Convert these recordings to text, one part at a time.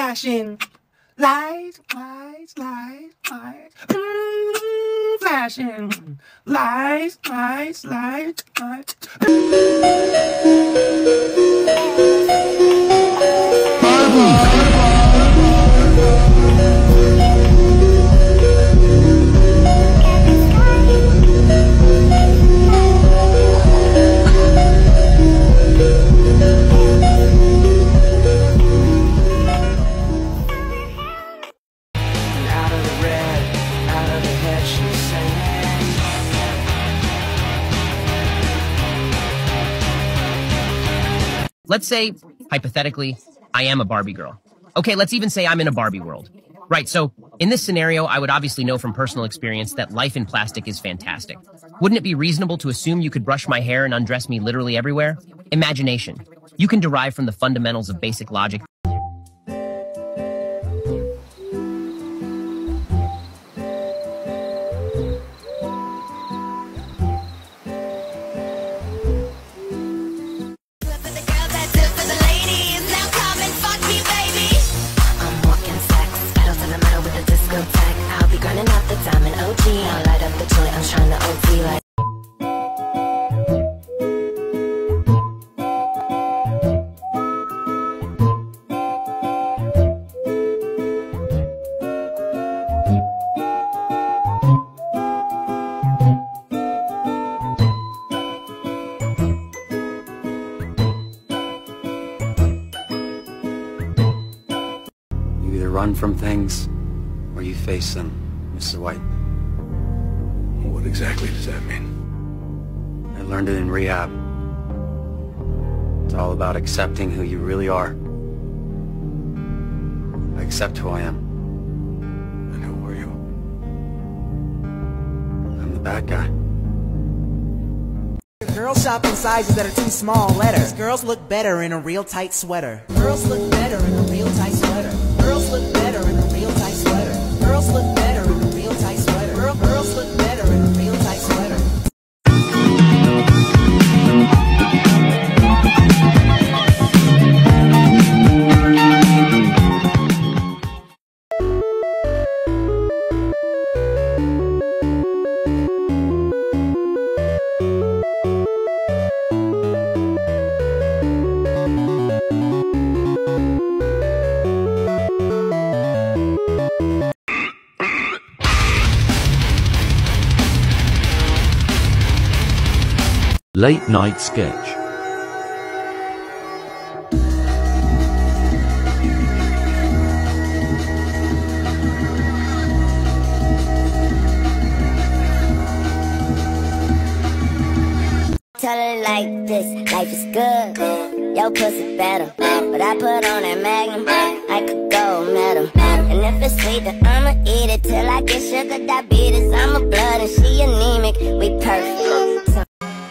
flashing. Lights, lights, lights, lights. Flashing. Lights, lights, lights, lights. Let's say, hypothetically, I am a Barbie girl. Okay, let's even say I'm in a Barbie world. Right, so in this scenario, I would obviously know from personal experience that life in plastic is fantastic. Wouldn't it be reasonable to assume you could brush my hair and undress me literally everywhere? Imagination. You can derive from the fundamentals of basic logic. You either run from things or you face them, Mrs. White. What exactly does that mean? I learned it in rehab. It's all about accepting who you really are. I accept who I am. And who are you? I'm the bad guy. Girls shop in sizes that are too small letters. Girls look better in a real tight sweater. Girls look better in a real tight sweater. Girls look better in a real tight sweater. Girls look better in a real tight sweater. Girls look better in a real tight sweater. Late night sketch. Tell it like this, life is good. Yo, pussy better, but I put on that Magnum. I could go metal, and if it's sweet, then I'ma eat it till I get sugar diabetes. I'm a blood and she anemic. We perfect.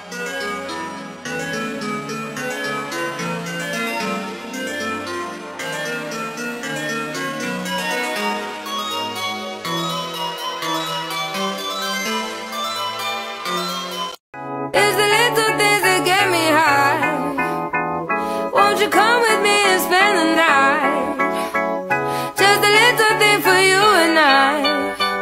It's the little things that get me high. Won't you come with me and spend the night? Just a little thing for you and I.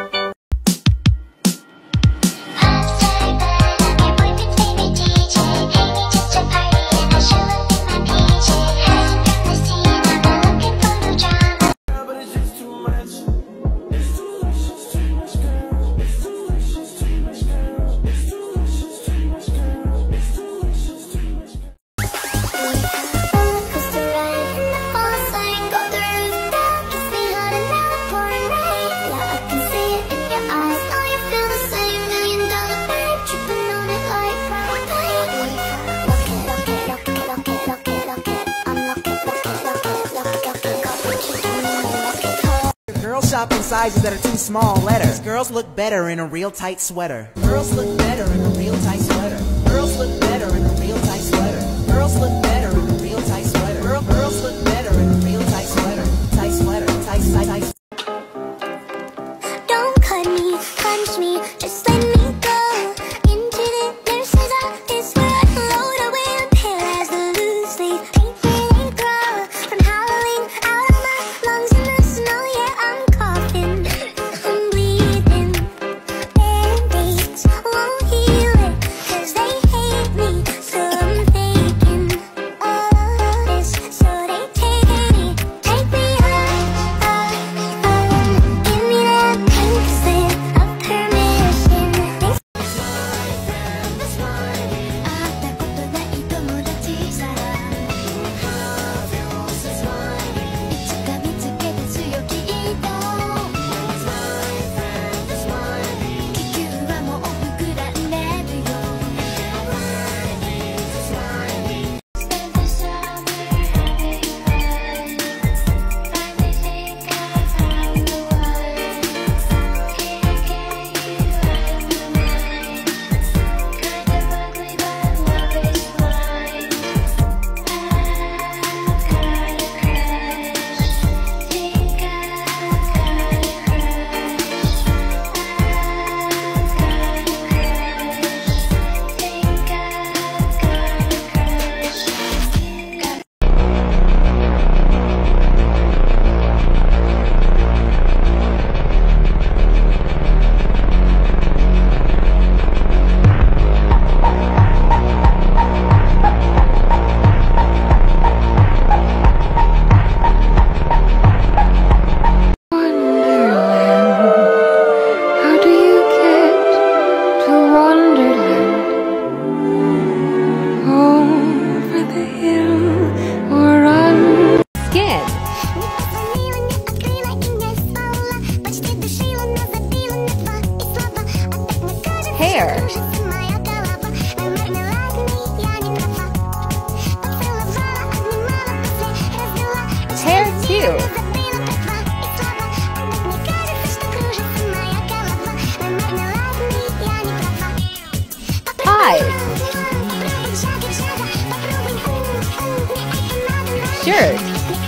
Girls shop in sizes that are too small letters. Girls look better in a real tight sweater. Girls look better in a real tight sweater. Girls look better in a real tight sweater. Girls look better in a real tight sweater. Girls look better in a real tight sweater. Tight sweater, tight. Don't cut me, punch me, just let me go into the nurse's office where I float away pale as the loose leaf. Paint really grow from howling out of my lungs. Shirt.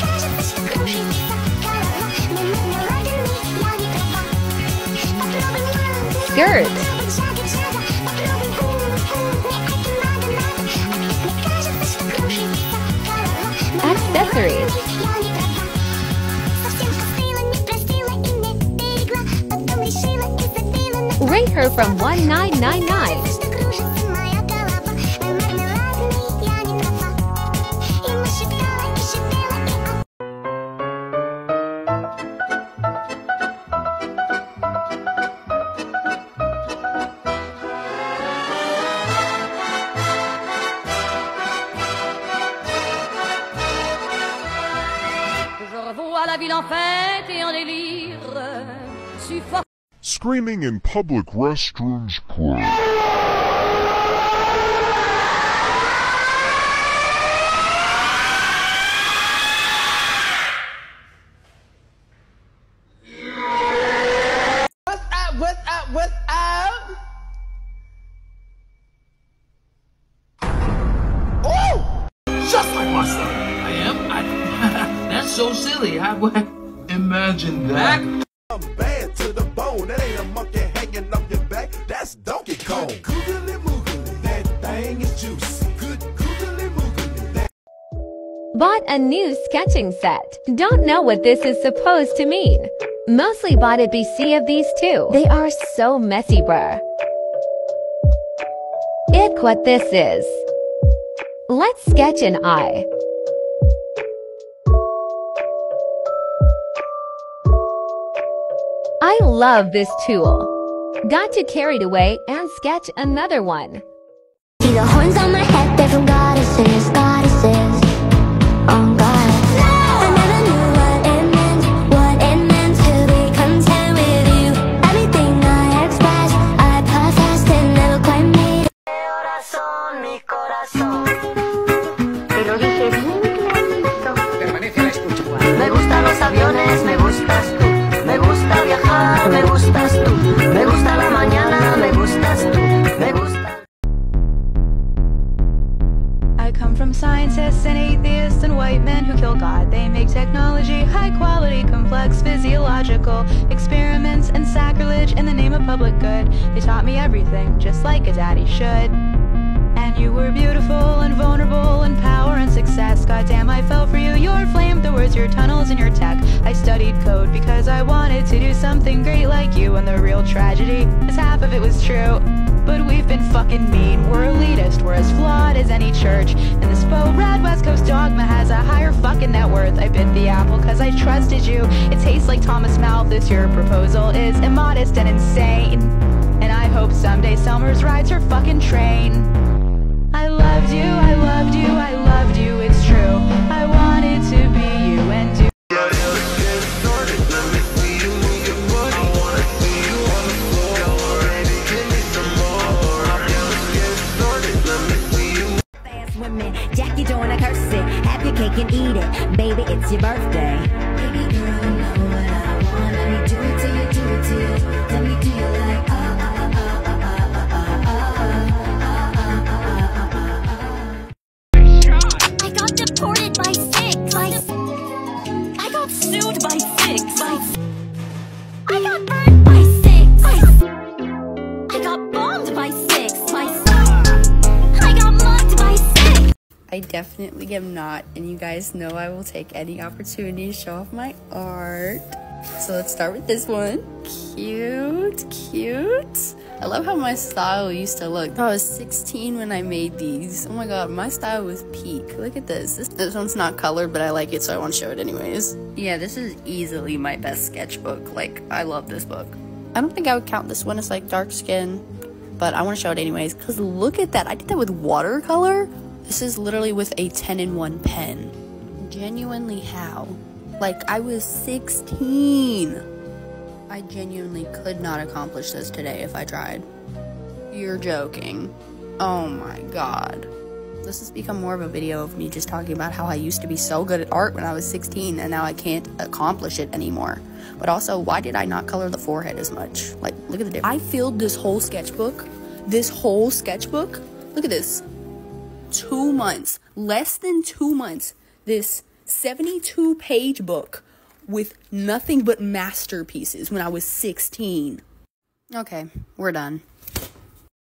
Skirt. Accessories. Rate her from 1999. Screaming in public restrooms. What's up? Oh! Just like my son. I am? That's so silly. Imagine that. I'm bad to the bone. That ain't a monkey hanging up your back. That's Donkey Kong. Googly moogly. That thing is juicy. Good googly moogly. Bought a new sketching set. Don't know what this is supposed to mean. Mostly bought a BC of these two. They are so messy, bruh. Ick what this is. Let's sketch an eye. I love this tool. Got too carried away and sketch another one. See the horns on my head, they're from goddesses, goddesses. Oh God. I never knew what it meant to be content with you. Everything I express, I possessed and never quite made it. Corazón, mi corazón. Te lo dije bien clarito. Permanece a la escucha. Me gustan los aviones, me gustas tú. Me gusta viajar, me gustas tú. Me gusta la mañana, me gustas tú. Me gusta. I come from scientists and atheists and white men who kill God. They make technology high quality, complex, physiological experiments and sacrilege in the name of public good. They taught me everything, just like a daddy should. And you were beautiful and vulnerable and power and success. Goddamn, I fell for you. Your flamethrowers, your tunnels, and your tech. I studied code because I wanted to do something great like you. And the real tragedy is half of it was true. But we've been fucking mean. We're elitist. We're as flawed as any church. And this faux red West Coast dogma has a higher fucking net worth. I bit the apple cause I trusted you. It tastes like Thomas Malthus. Your proposal is immodest and insane. And I hope someday Summers rides her fucking train. I loved you, I loved you, I loved you, it's true. I wanted to be you and do. Women, Jackie doing a curse it. Have your cake and eat it. Baby, it's your birthday. Baby girl, you know what I want. Let me do it to you, do it to you. Let me do you like I got deported by 6. I got sued by 6. I got burned by 6. I got bombed by 6. I got mugged by 6. I definitely am not, and you guys know I will take any opportunity to show off my art. So let's start with this one. Cute, cute. I love how my style used to look. I was 16 when I made these. Oh my god, my style was peak. Look at this. This one's not colored, but I like it, so I want to show it anyways. Yeah, this is easily my best sketchbook. Like, I love this book. I don't think I would count this one as like dark skin, but I want to show it anyways, because look at that. I did that with watercolor. This is literally with a 10-in-1 pen. Genuinely how? Like, I was 16. I genuinely could not accomplish this today if I tried. You're joking. Oh my god. This has become more of a video of me just talking about how I used to be so good at art when I was 16 and now I can't accomplish it anymore. But also, why did I not color the forehead as much? Like, look at the difference. I filled this whole sketchbook. Look at this. 2 months. Less than 2 months. This 72-page book with nothing but masterpieces when I was 16. Okay, we're done.